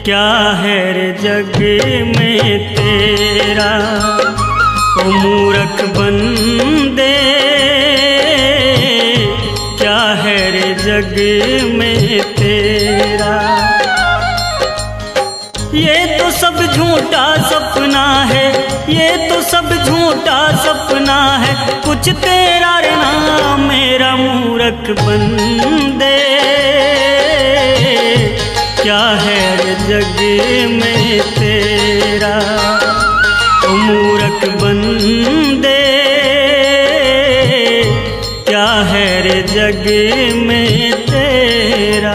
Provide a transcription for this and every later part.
क्या है रे जग में तेरा, ओ मूर्ख बंदे, क्या है रे जग में तेरा। ये तो सब झूठा सपना है, ये तो सब झूठा सपना है, कुछ तेरा ना मेरा मूर्ख बंदे। क्या है रे जग में तेरा, ओ मूर्ख बंदे, क्या है रे जग में तेरा।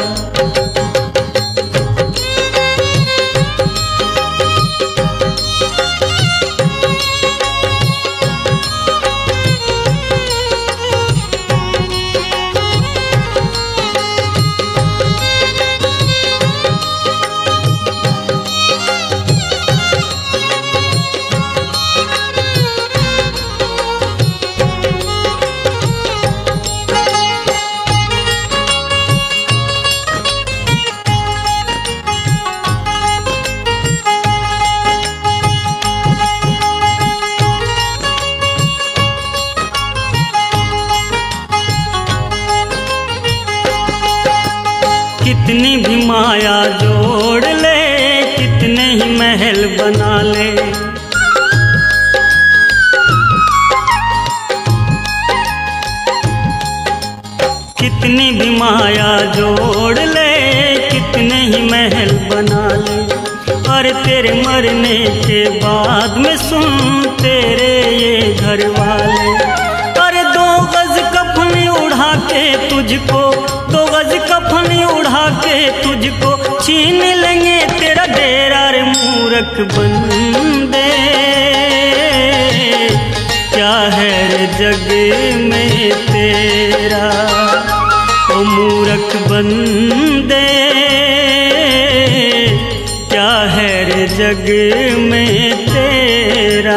कितनी भी माया जोड़ ले, कितने ही महल बना ले, कितनी भी माया जोड़ ले, कितने ही महल बना ले। अरे तेरे मरने के बाद में सुन तेरे ये घर वाले, अरे 2 गज कफन उड़ा के तुझको, 2 गज कफन उड़ा के तुझको छीन लेंगे तेरा डेरा रे मूर्ख बंदे। क्या है रे जग में तेरा, ओ मूर्ख बंदे, क्या है रे जग में तेरा।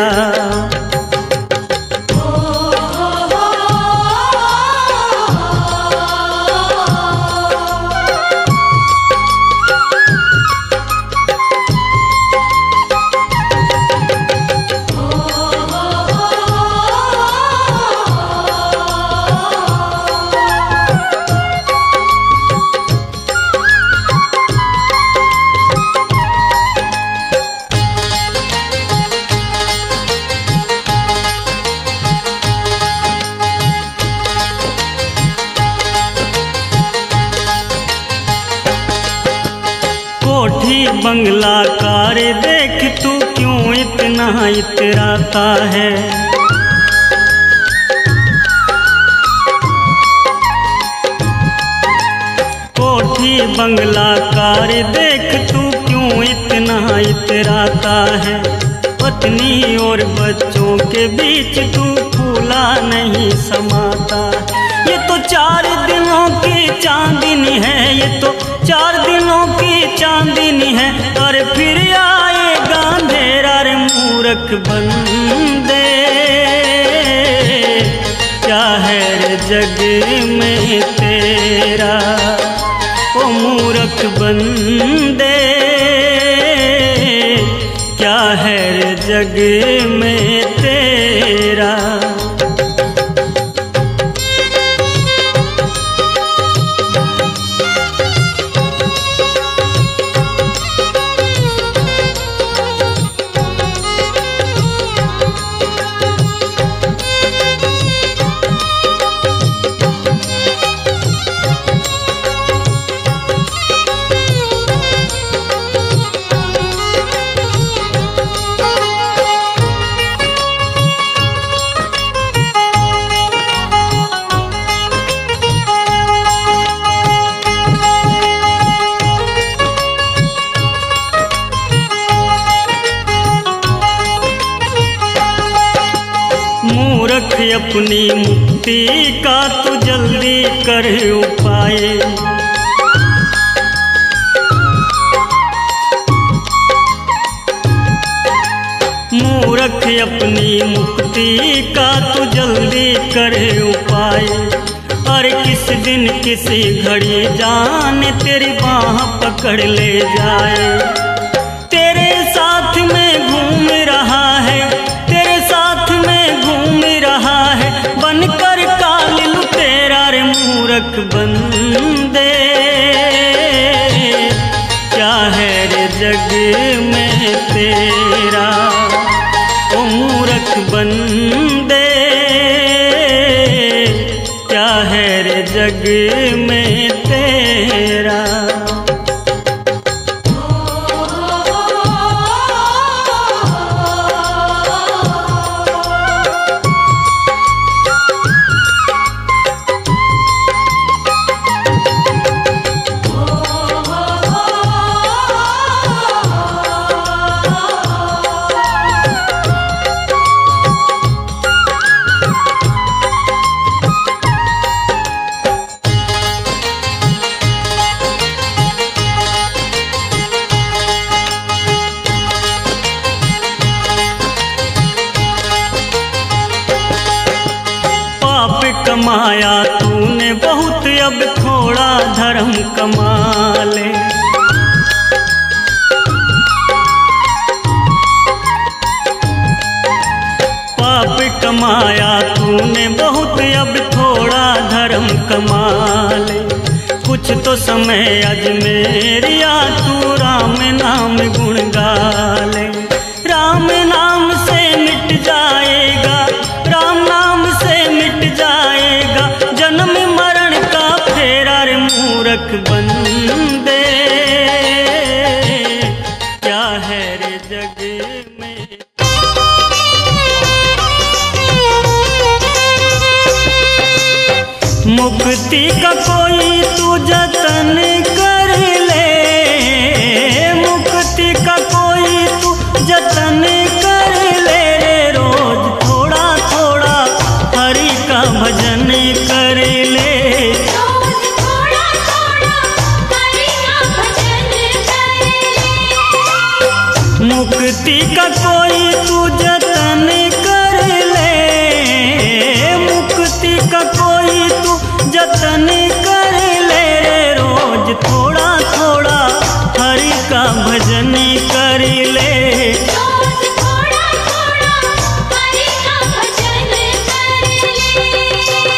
कोठी बंगला कार देख तू क्यों इतना इतराता है, कोठी बंगला कार देख तू क्यों इतना इतराता है। पत्नी और बच्चों के बीच तू फूला नहीं समाता। ये तो 4 दिनों की चांदनी है, ये तो 4 दिनों की चांदनी है, और फिर आएगा अंधेरा रे मूर्ख बंदे। क्या है रे जग में तेरा, ओ मूर्ख बंदे, क्या है रे जग में तेरा। मूर्ख अपनी मुक्ति का तू जल्दी कर उपाय, मूर्ख अपनी मुक्ति का तू जल्दी कर उपाय। और किस दिन किसी घड़ी जान तेरी बाह पकड़ ले जाए। तेरे साथ में घूम रहा है, तेरे साथ में घूम रहा है, बनकर काल लुटेरा रे मूरख बंदे। क्या है रे जग में तेरा ओ मूरख बंदे, क्या है रे जग में तेरा। कमाया तूने बहुत, अब थोड़ा धर्म कमा ले। पाप कमाया तूने बहुत, अब थोड़ा धर्म कमा ले। कुछ तो समय अजमेरिया तू राम नाम गुण गा ले। राम नाम से मिट जाएगा, राम नाम से मिट जाएगा जन्म मरण का फेरा रे मूरख बंदे। क्या है रे जग में। मुक्ति का कोई तू जतन कर ले, मुक्ति का कोई तू जतन कर ले। रोज थोड़ा थोड़ा हरि का भजन कर ले, रोज थोड़ा थोड़ा हरि का भजन कर ले। मुक्ति का कोई तू जतन कर ले, मुक्ति का कोई तू जतन कर ले। रोज थोड़ा थोड़ा हरि का भजन कर ले, रोज थोड़ा थोड़ा हरि का भजन कर ले।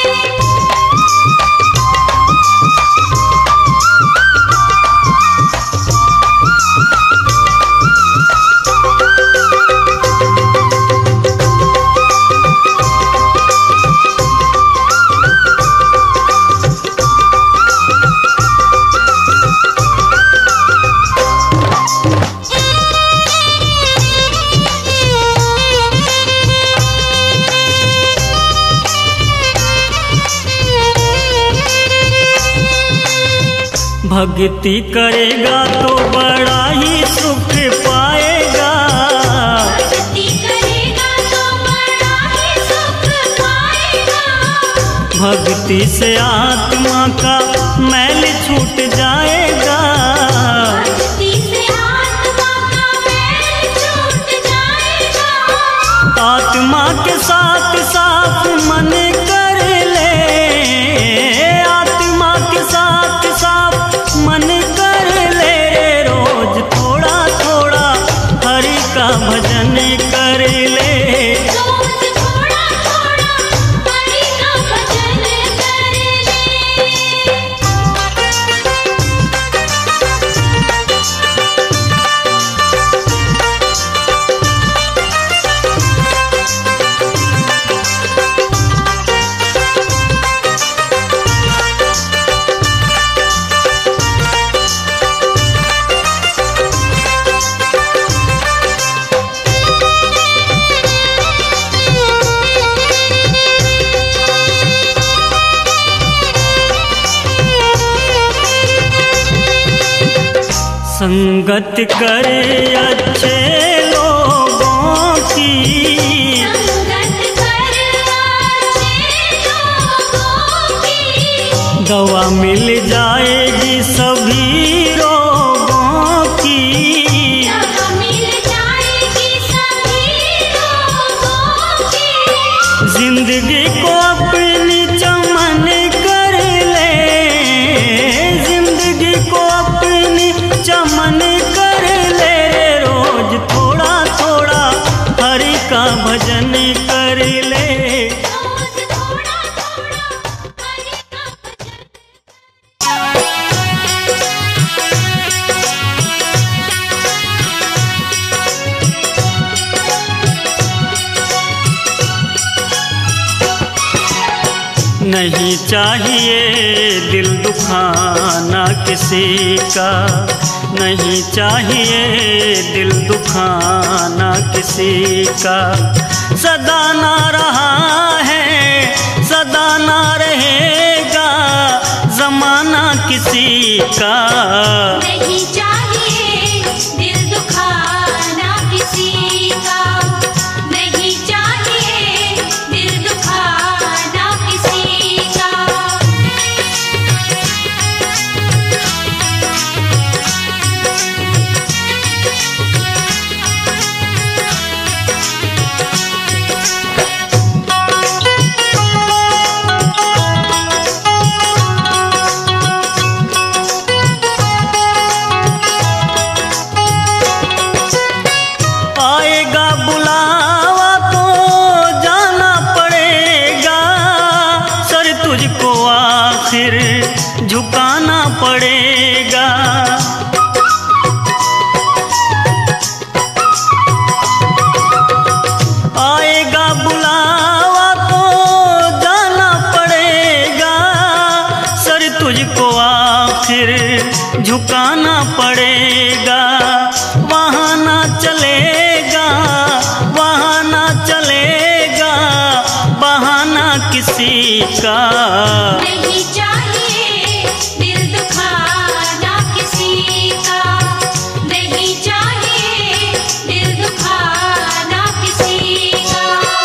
भक्ति करेगा तो बड़ा ही सुख पाएगा, भक्ति करेगा तो बड़ा ही सुख पाएगा। भक्ति से आत्मा का मैल छूट जाएगा, भक्ति से आत्मा का मैल छूट जाएगा। आत्मा के साथ साफ मन कर ले, आत्मा के साथ साफ मन कर ले। रोज थोड़ा थोड़ा हरि का भजन कर ले, रोज थोड़ा थोड़ा हरि का भजन कर ले। संगत करे अच्छे लोगों की, संगत कर अच्छे लोगों की। दवा मिल जाएगी सभी रोगों की, दवा मिल जाएगी सभी लोगों की। जिंदगी को अपनी चमन कर चमन कर ले रे रोज थोड़ा थोड़ा हरि का भजन कर ले। रोज थोड़ा थोड़ा हरि का भजन। नहीं चाहिए दिल दुखाना किसी का, नहीं चाहिए दिल दुखाना किसी का। सदा ना रहा है सदा ना रहेगा जमाना किसी का। नहीं चाहिए दिल दुखाना किसी का, नहीं चाहिए दिल दुखाना किसी का। आएगा बुलावा तो जाना पड़ेगा, सर तुझको आखिर झुकाना पड़ेगा। आएगा बुलावा तो जाना पड़ेगा, सर तुझको आखिर झुकाना पड़ेगा। वहाँ ना चलेगा वहाँ ना चलेगा बहाना किसी का। नहीं चाहिए दिल दुखाना किसी का, नहीं चाहिए दिल दुखाना किसी का।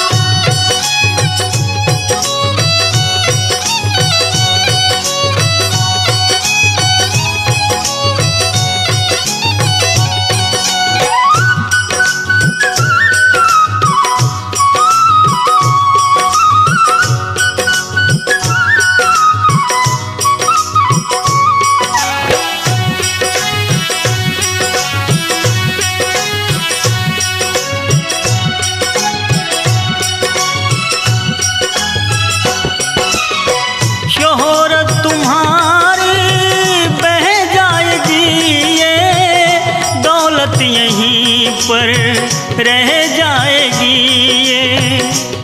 शोहरत तुम्हारी बह जाएगी ये, दौलत यहीं पर रह जाएगी ये।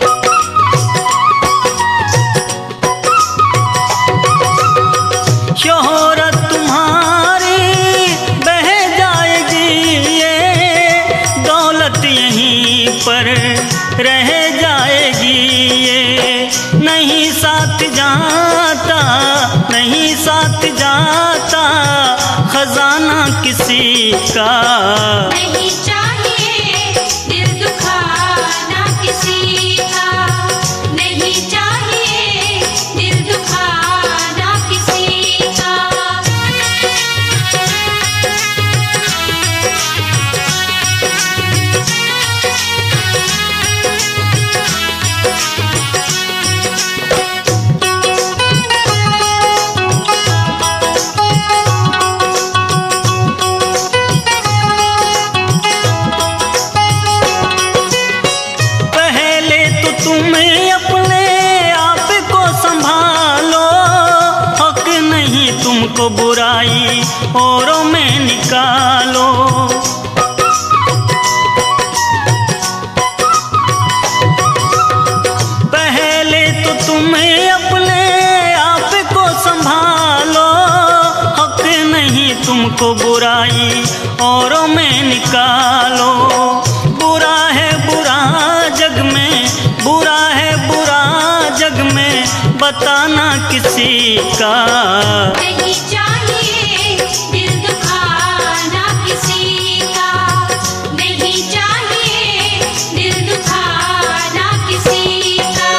शोहरत तुम्हारी बह जाएगी ये, दौलत यहीं पर रह जाएगी ये। नहीं साथ जाता नहीं साथ जाता खजाना किसी का। नहीं चाहिए दिल दुखाना किसी का, नहीं चाहिए दिल दुखाना किसी का। पहले तो तुम अपने आप को संभालो, हक नहीं तुमको बुराई औरों में निकालो। पहले तो तुम अपने आप को संभालो, हक नहीं तुमको बुराई औरों में निकालो। बुरा है बुरा जग में बुरा है बुरा जग में बताना किसी का। नहीं चाहिए दिल दुखाना किसी का, नहीं चाहिए दिल दुखाना किसी का।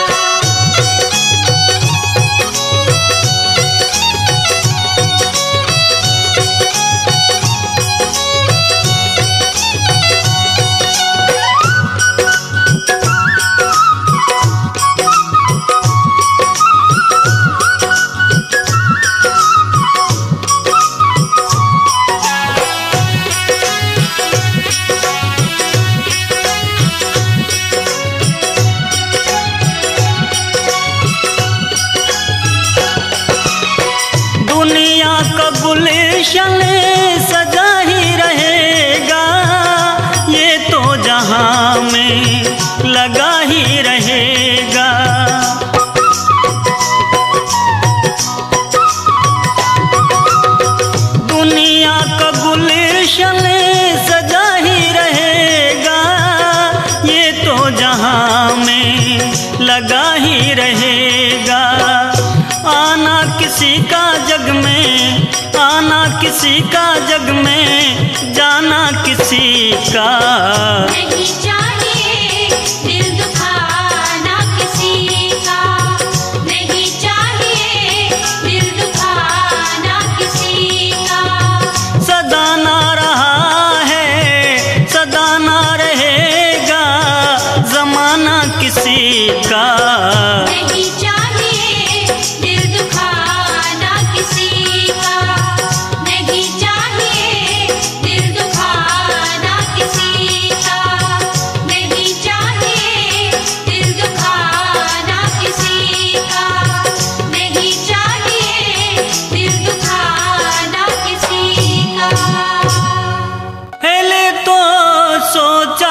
में लगा ही रहेगा। दुनिया का गुलशन सजा ही रहेगा, ये तो जहां में लगा ही रहेगा। आना किसी का जग में, आना किसी का जग में, जाना किसी का नहीं चाहिए दिल दुखाना किसी का, नहीं चाहिए दिल दुखाना किसी का। सदा ना रहा है, सदा ना रहेगा जमाना किसी का। नहीं चाहिए दिल दुखाना किसी का, नहीं चाहिए दिल दुखाना किसी का, नहीं चाहिए दिल दुखाना किसी का, नहीं चाहिए दिल दुखाना किसी का। पहले तो सोचा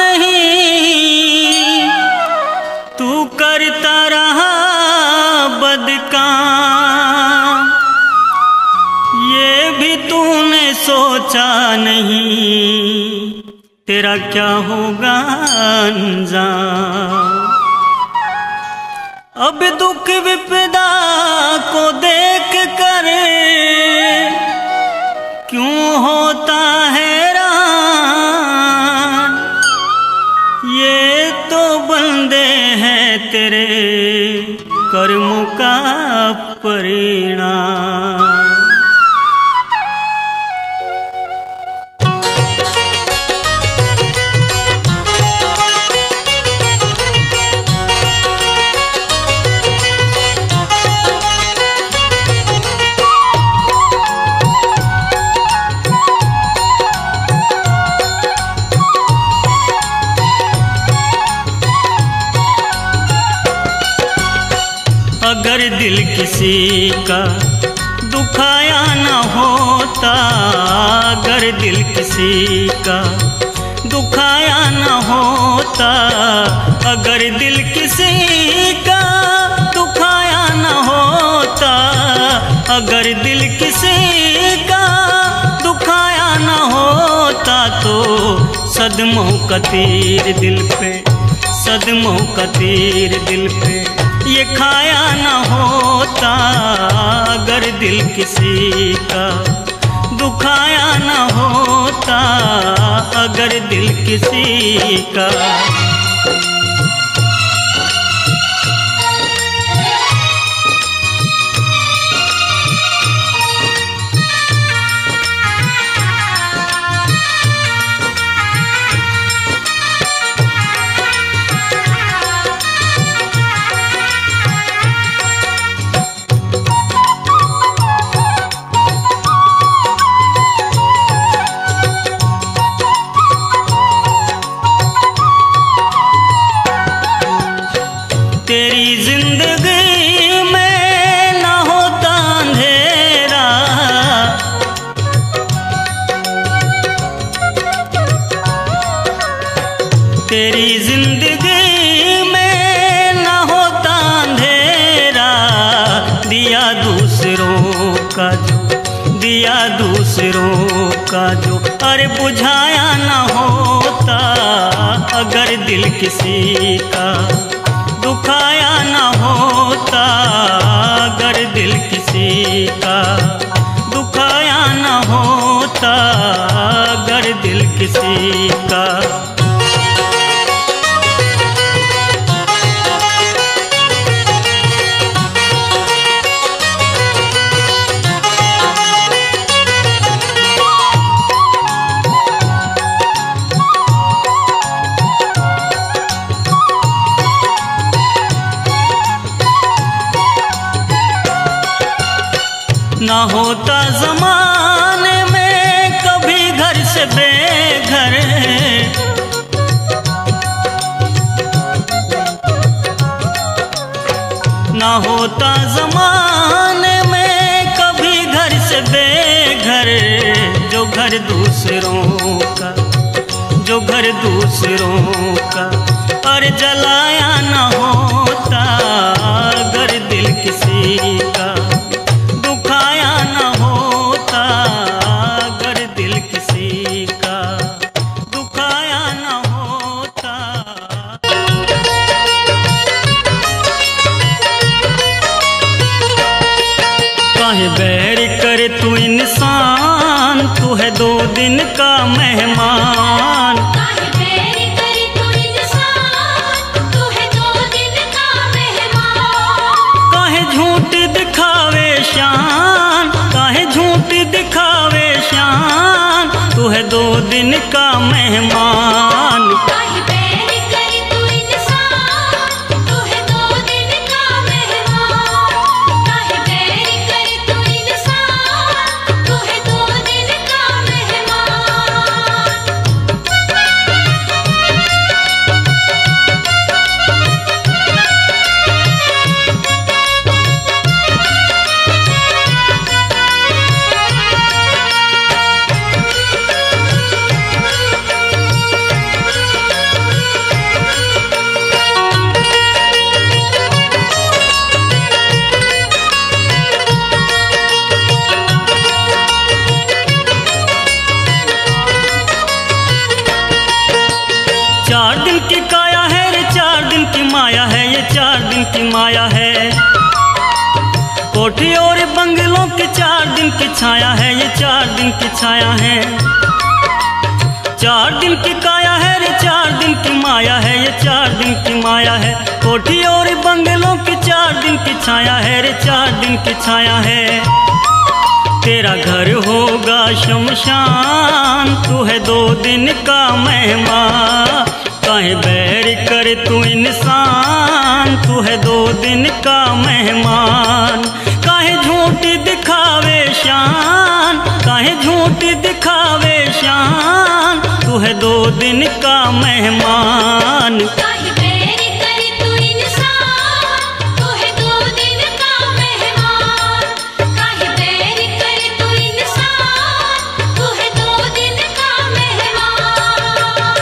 नहीं, तू करता रहा बदकाम, ये भी तूने सोचा नहीं, तेरा क्या होगा अंजाम। अब दुख विपदा को देख कर क्यों होता हैरान, ये तो बंदे हैं तेरे कर्मों का परिणाम। अगर दिल किसी का दुखाया न होता, अगर दिल किसी का दुखाया न होता, अगर दिल किसी का दुखाया न होता, अगर दिल किसी का दुखाया न होता, तो सदमों का तीर दिल पे, सदमों का तीर दिल पे ये खाया न होता। अगर दिल किसी का दुखाया न होता, अगर दिल किसी का। तेरी जिंदगी में न होता अंधेरा, तेरी जिंदगी में न होता अंधेरा। दिया दूसरों का जो, दिया दूसरों का जो, अरे बुझाया न होता। अगर दिल किसी का दुखाया न होता, अगर दिल किसी का दुखाया न होता, अगर दिल किसी का। ना होता जमाने में कभी घर से बेघर, ना होता जमाने में कभी घर से बेघर। जो घर दूसरों का, जो घर दूसरों का, और जलाया न होता अगर दिल किसी का, दुखाया न होता अगर दिल किसी का, दुखाया न होता। काहे बैर करे तू इंसान, तू है 2 दिन का मेहमान। काहे बैर करे तू इंसान, तू है 2 दिन का मेहमान। काहे झूठ दिखावे शान, काहे झूठ दिखावे शान, तू है 2 दिन का मेहमान। काहे बैर करे तू इंसान, तू है 2 दिन का मेहमान। काहे बैर करे तू इंसान, तू है 2 दिन का मेहमान। चार दिन की काया है रे, 4 दिन की माया है, ये 4 दिन की माया है। कोठी और बंगलों की 4 दिन की छाया है, ये 4 दिन की छाया है। 4 दिन की काया है रे, 4 दिन की माया है, ये 4 दिन की माया है। कोठी और बंगलों की 4 दिन की छाया है रे, 4 दिन की छाया है। तेरा घर होगा शमशान, तू है 2 दिन का मेहमान। काहे बैर करे तू इंसान, तू है 2 दिन का मेहमान। काहे झूठ दिखावे शान, काहे झूठ दिखावे शान, तू है 2 दिन का मेहमान। काहे बैर करे तू इंसान, तू है 2 दिन का मेहमान। काहे बैर करे तू इंसान, तू है 2 दिन का मेहमान।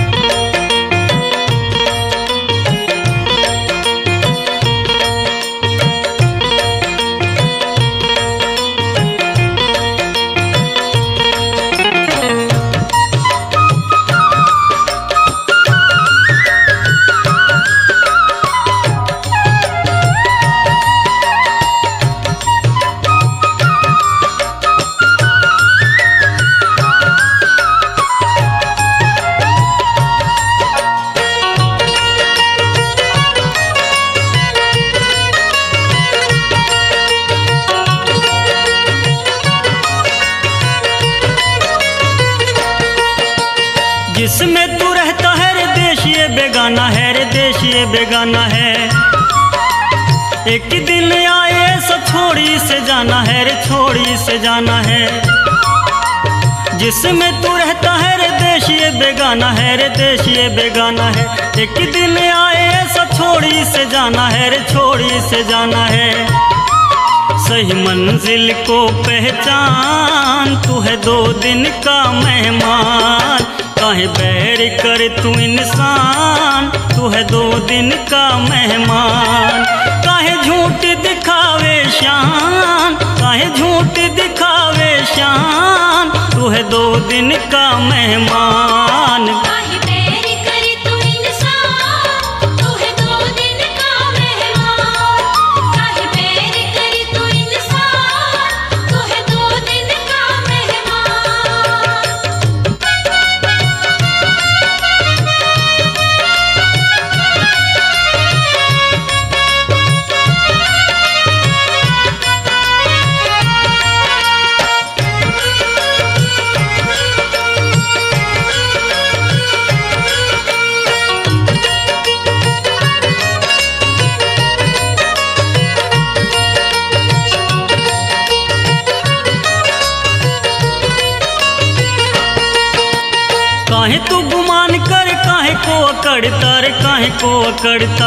जिसमें तू रहता है रे देश ये बेगाना है रे, देश ये बेगाना है। एक दिन आए सब छोड़ी से जाना है रे, छोड़ी से जाना है। जिसमें तू रहता है रे देश ये बेगाना है रे, देश ये बेगाना है। एक दिन आए सब छोड़ी से जाना है रे, छोड़ी से जाना है। सही मंजिल को पहचान, तू है 2 दिन का मेहमान। काहे बैर कर तू इंसान, तू है 2 दिन का मेहमान। काहे झूठ दिखावे शान, काहे झूठ दिखावे शान, तू है 2 दिन का मेहमान। काहे बैर करे तू इंसान, तू है 2 दिन का मेहमान। काहे बैर करे तू इंसान, तू है 2 दिन का मेहमान। काहे तू गुमान कर, काहे को अकड़ता रे, काहे को अकड़ता।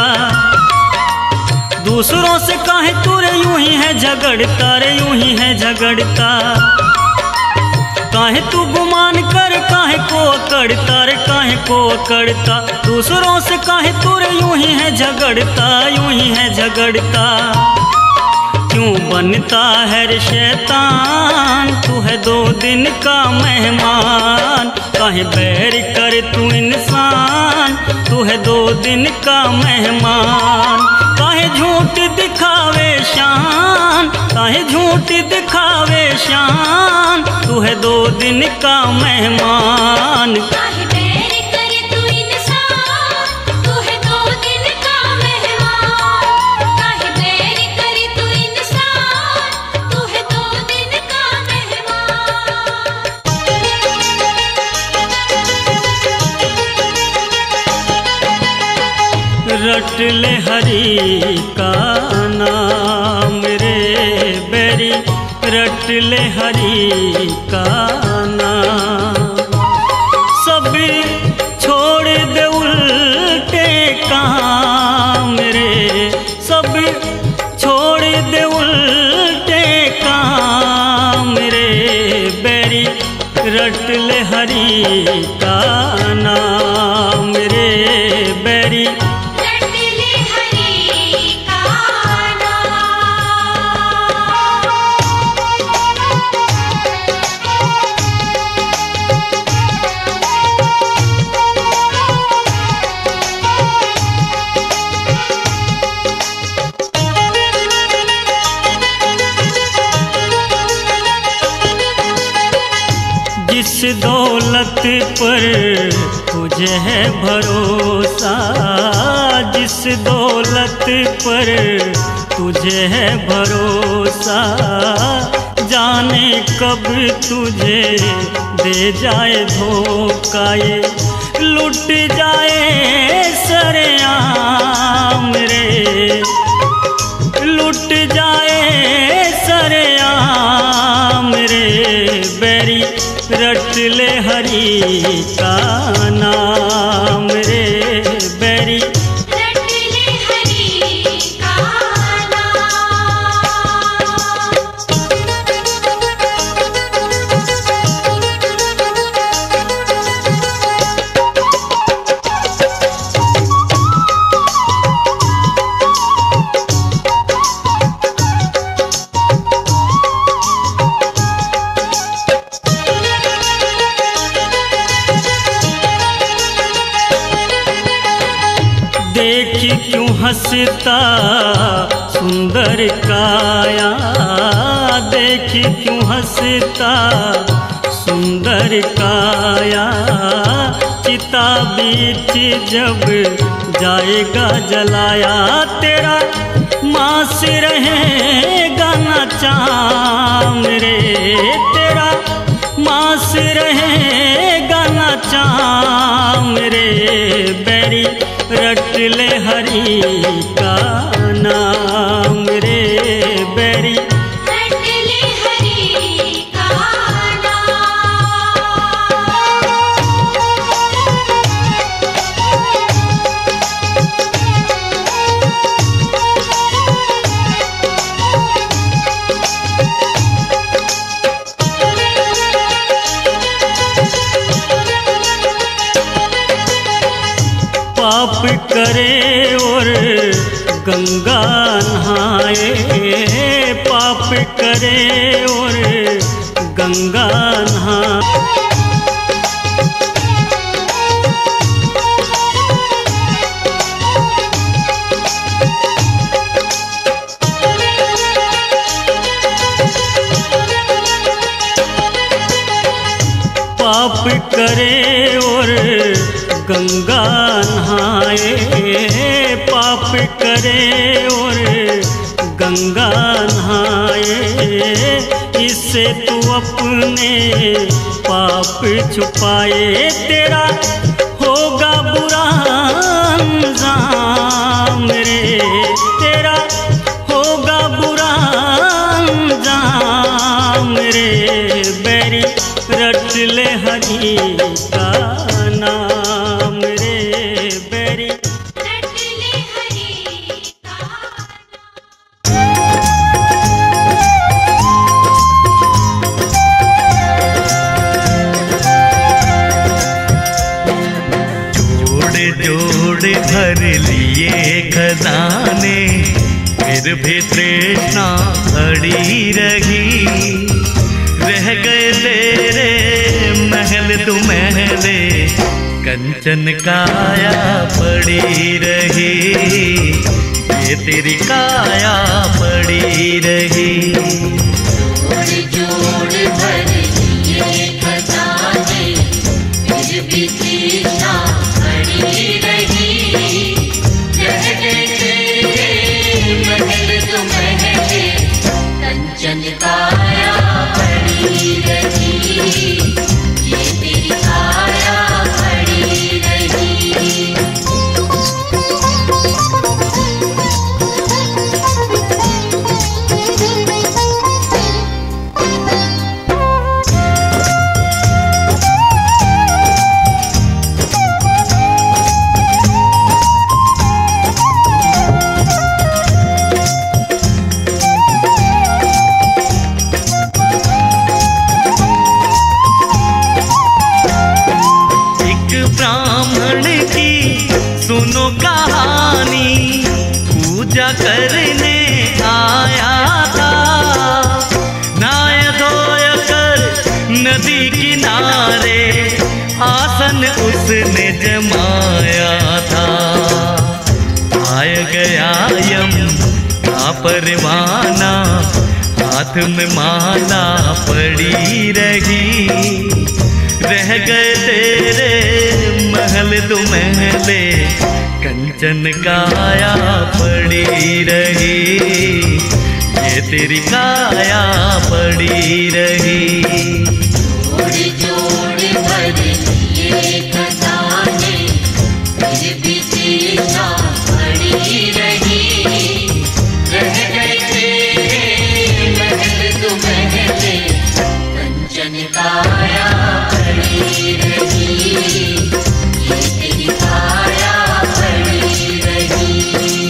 दूसरों से काहे तू रे यूं ही है झगड़ता रे, यूं ही है झगड़ता। काहे तू गुमान कर, काहे को अकड़ता रे, काहे को अकड़ता, दूसरों से काहे तू रे यूं ही है झगड़ता, यूं ही है झगड़ता। क्यों बनता है रे शैतान, तू है 2 दिन का मेहमान। काहे बैर कर तू इंसान, तू है 2 दिन का मेहमान। काहे झूठ दिखावे शान, काहे झूठ दिखावे शान, तू है 2 दिन का मेहमान। काहे बैर करे तू इंसान, तू है 2 दिन का मेहमान। काहे बैर करे तू इंसान, तू है 2 दिन का मेहमान। रट ले हरि का नाम रे बैरी, रट ले हरि का नाम। सब छोड़ दे उल्टे काम रे, सब छोड़ दे उल्टे काम रे बैरी, रट ले हरि का नाम रे बैरी। रट ले हरि का जिस दौलत पर तुझे है भरोसा, जिस दौलत पर तुझे है भरोसा, जाने कब तुझे दे जाए धोखा, ये लुट जाए सरेआम रे, लुट जाए सरेआम रे बैरी। रट ले हरि का नाम रे बैरी। रट ले हरि का देखी क्यों हंसता सुंदर काया, देखी क्यों हंसता सुंदर काया। चिता बीच जब जाएगा जलाया, तेरा मांस रहेगा न चाम रे, तेरा मांस रहेगा न चाम रे बैरी। रट ले हरि का नाम रे बैरी। रट ले हरि का पाप करे और गंगा नहाए, पाप करे और गंगा नहाए। पाप करे और गंगा नहाए, पाप करे और गंगा नहाए। इससे तू अपने पाप छुपाए, तेरा होगा बुरा अंजाम रे, तेरा होगा बुरा अंजाम रे बैरी। रट ले हरि का नाम रे बैरी। रट ले हरि का जोड़ भर लिए खजाने, फिर भी तृष्णा अड़ी रही। रह गए तेरे महल तू महले, कंचन काया पड़ी रही, ये तेरी काया पड़ी रही। जोड़ जोड़ भर लिए खजाने, फिर भी तृष्णा अड़ी रही। रह गए तेरे महल तो महले, कंचन काया पड़ी रही, ये तेरी काया पड़ी रही। सुनो कहानी, पूजा करने आया था, नहाय धोय कर नदी किनारे, आसन उसने जमाया था। आय गया यम का परवाना, हाथ में माला पड़ी रही। रह गए तेरे महल तू महले, कंचन काया पड़ी रही, ये तेरी काया पड़ी रही। जोड़ जोड़ भर लिए खजाने, फिर भी तृष्णा पड़ी रही। रह गए तेरे महल तू महले, कंचन काया पड़ी रही, ये तेरी काया पड़ी रही।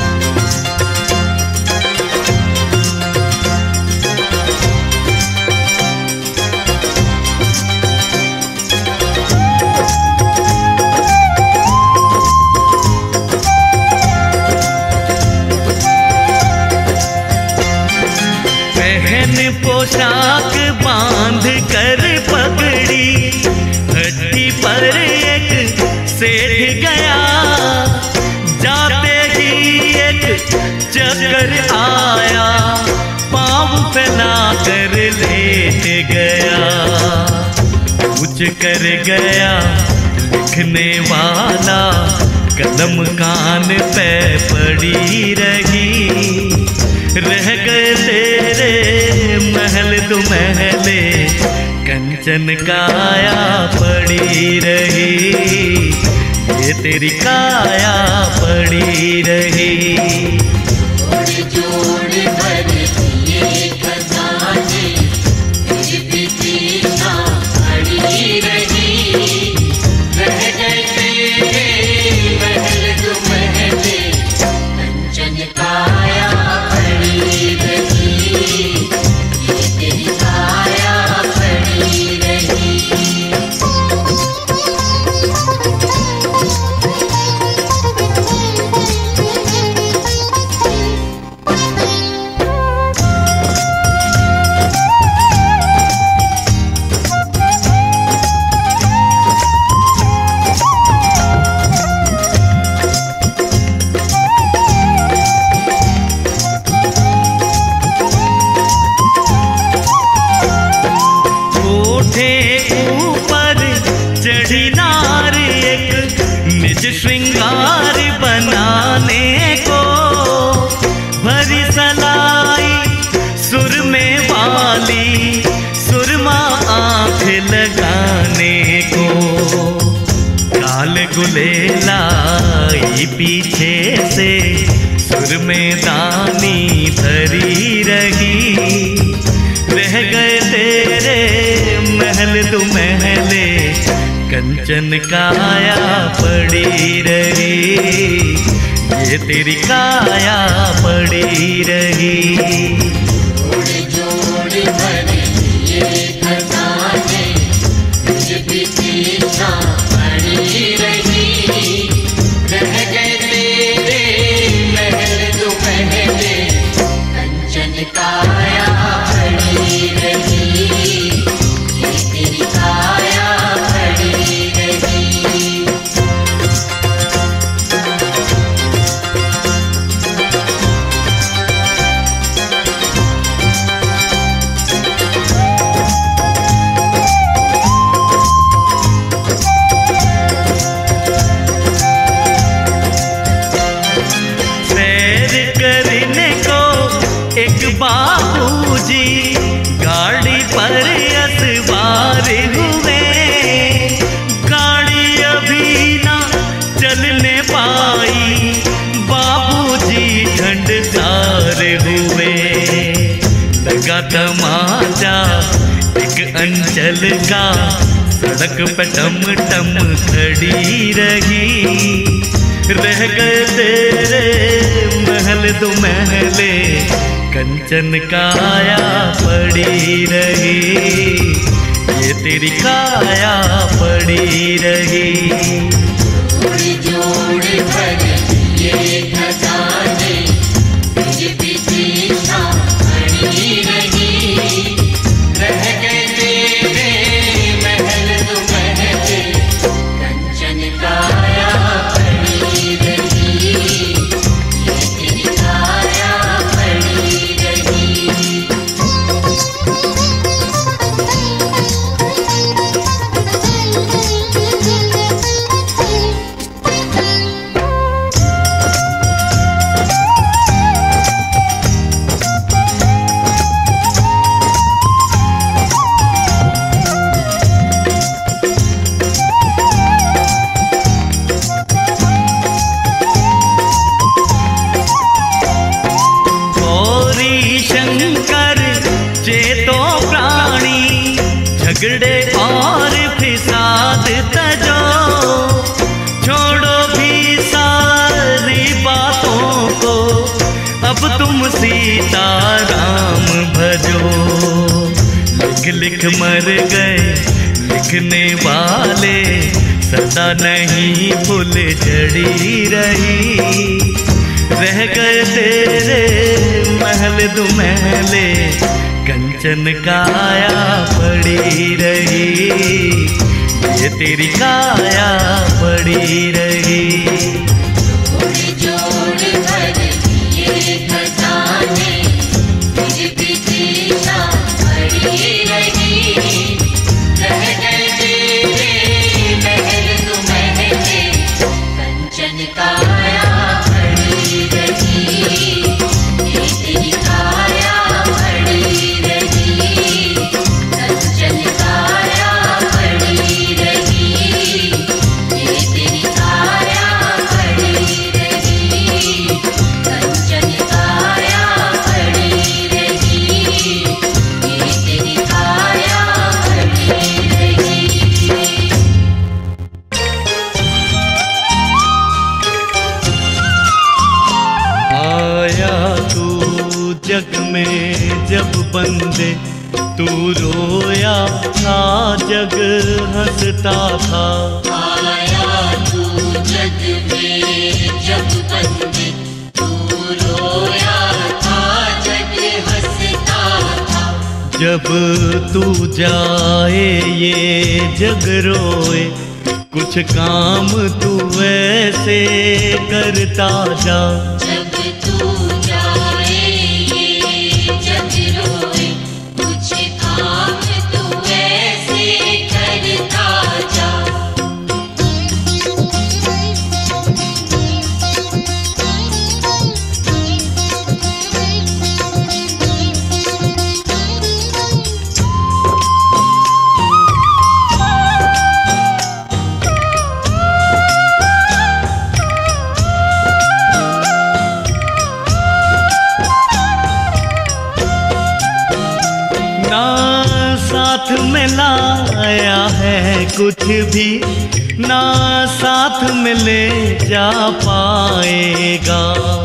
पहन पोशाक बांध कर पगड़ी, हड्डी पर एक सेठ गया, जाते ही एक चक्कर आया, पाँव फैला कर लेट गया। कुछ कर गया लिखने वाला, कलम कान पे पड़ी रही। रह गए तेरे महल तू महले, कंचन काया पड़ी रही, ये तेरी काया पड़ी रही। जोड़ जोड़ भर लिए खजाने, फिर भी तृष्णा अड़ी रही। रह गए तेरे महल तू महले, कंचन काया पड़ी रही, ये तेरी काया पड़ी रही। ऊपर चढ़ी नार एक, निज श्रृंगार बनाने को, भरी सलाई सुर में वाली, सुरमा आंख लगाने को। काल गुलेलाई पीछे से, सुर में दानी धरी रही। रह गए तेरे महल तू महले, कंचन काया पड़ी रही, ये तेरी काया पड़ी रही। जोड़ जोड़ भर लिए खजाने, फिर भी तृष्णा पड़ी रही। का सड़क पे टम टम खड़ी रही। रह गए तेरे महल दो महले, कंचन काया पड़ी रही। ये तेरी काया पड़ी रही। जोड़ भर ये खजाने तुझ पीछा खड़ी रही। रह गए तेरे महल दो महले, कंचन काया पड़ी रही। ये तेरी काया पड़ी रही। झगड़े और फिसाद तजो, छोड़ो भी सारी बातों को, अब तुम सीता राम भजो। लिख लिख मर गए लिखने वाले, सदा नहीं फूल झड़ी रही। रह गए तेरे महल दो महले, कंचन काया पड़ी रही। ये तेरी काया पड़ी रही। जोड़ भर ये खजाने तुझ पीछा खड़ी रही। रह गए तेरे महल दो महले, कंचन काया पड़ी रही। ये तेरी काया पड़ी रही। कंचन काया पड़ी रही। ये तेरी काया पड़ी रही। कंचन काया पड़ी रही। ये तेरी काया पड़ी रही। आया तू जग में जब बंदे, तू रोया था जग हंसता था। आया तू जग में जब बंदे, तू रोया था जग हंसता था। जब तू जाए ये जग रोए, कुछ काम तू ऐसे करता जा। जब तू जाए ये जग रोए, कुछ काम तू ऐसे करता जा। साथ में लाया है कुछ भी, ना साथ में ले जा पाएगा।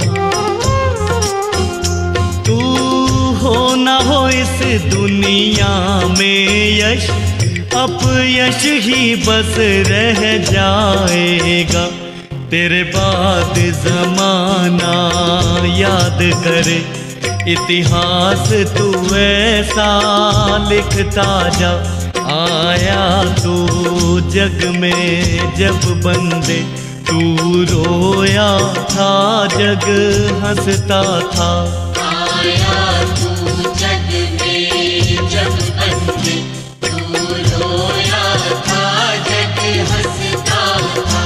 तू हो ना हो इस दुनिया में यश, अपयश ही बस रह जाएगा। तेरे बाद जमाना याद करे, इतिहास तू ऐसा लिखता जा। आया तू जग में जब बंदे, तू रोया था जग हंसता था। आया तू जग में जब बंदे, तू रोया था जग हंसता था।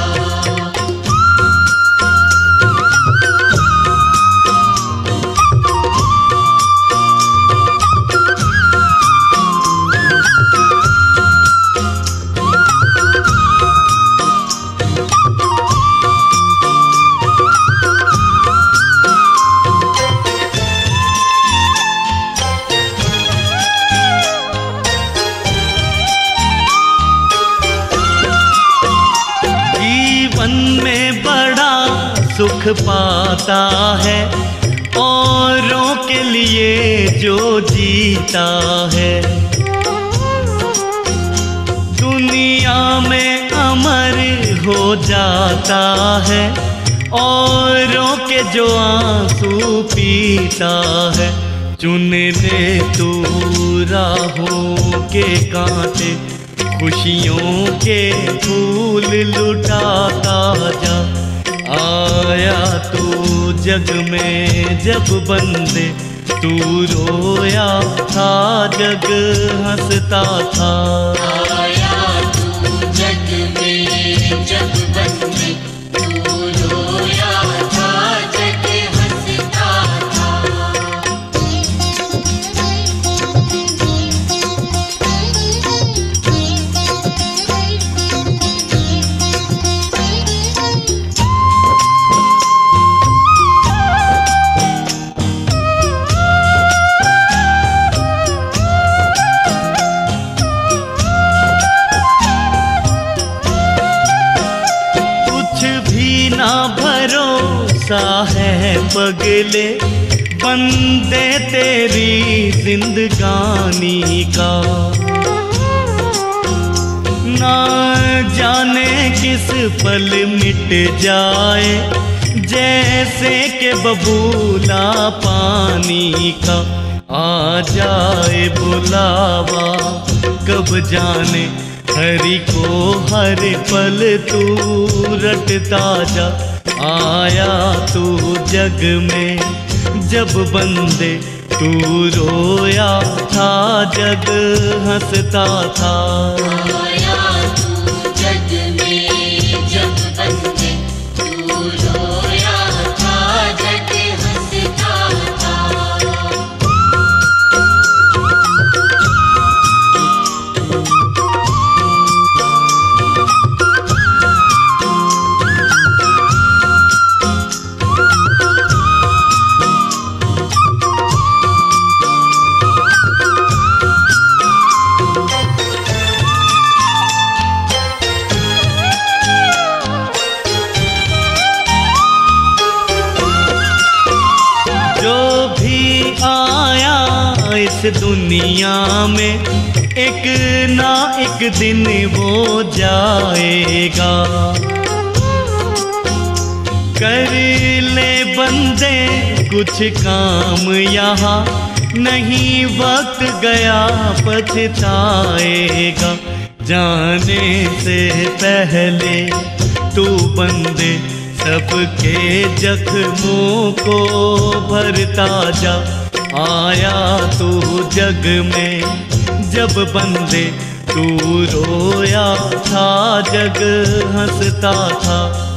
पाता है, औरों के लिए जो जीता है। दुनिया में अमर हो जाता है, औरों के जो आंसू पीता है। चुन ले तू राहों के कांटे, खुशियों के फूल लुटाता जा। आया तू जग में जब बंदे, तू रोया था जग हंसता था। आया तू जग में जब बंदे, तू रोया था जग हंसता था। ना भरोसा है पगले, बंदे तेरी जिंदगानी का। ना जाने किस पल मिट जाए, जैसे के बबूला पानी का। आ जाए बुलावा कब जाने, हरि को हर पल तू रटता जा। आया तू जग में जब बंदे, तू रोया था जग हंसता था। आया तू जग में जब बंदे, तू रोया था जग हंसता था। इस दुनिया में एक ना एक दिन वो जाएगा। कर ले बंदे कुछ काम यहाँ, नहीं वक्त गया पछताएगा। जाने से पहले तू बंदे सबके जख्मों को भरता जा। आया तू जग में जब बंदे, तू रोया था जग हंसता था।